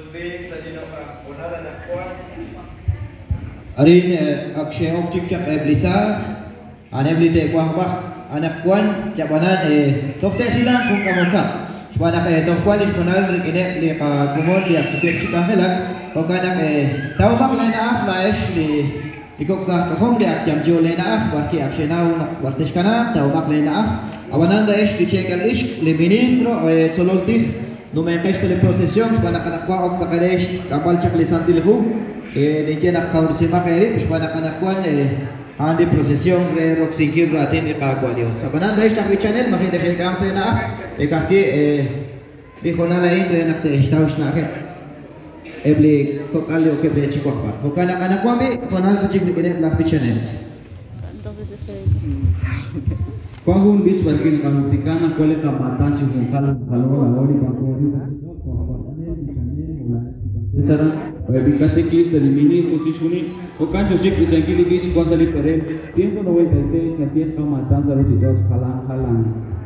Arin akshay object chak eblisah aneblite kuahbah anak kuan jabanan tokte silang kung kamuka sebanak tokwan iskonal rik li ka gumon li akipir chika helak okanak tawmak lena ah laes li ikok sa kakom dia jam jo lena ah barki akshay naw bartes kana tawmak lena ah awanan da es dicegal ish li ministro sololtih numengkes li prosesyon sebanak anak kuah ok takadesh kapal chak li santilhu Nikin nak kau simak eri, sepanjang anak kuan andi prosesyon re roksingkir ratin ikagwa Dios. Sabanan dahil nak channel makita kay kang sa na ikaki di kona lain re nak te staus na ke ebli fokal yo ke brechi ko pa. Fokal anak kuan be kona ko chik ni nak channel. Entonces Kwangu bis barkin kahutikana kwele kamatan chifungkal kalau lawali bakori Secara katekis dari ministro Chisuni, okan Joseph Ujangili bis kuasa di Perem, 196 nasihat kamatan saru citos halang-halang.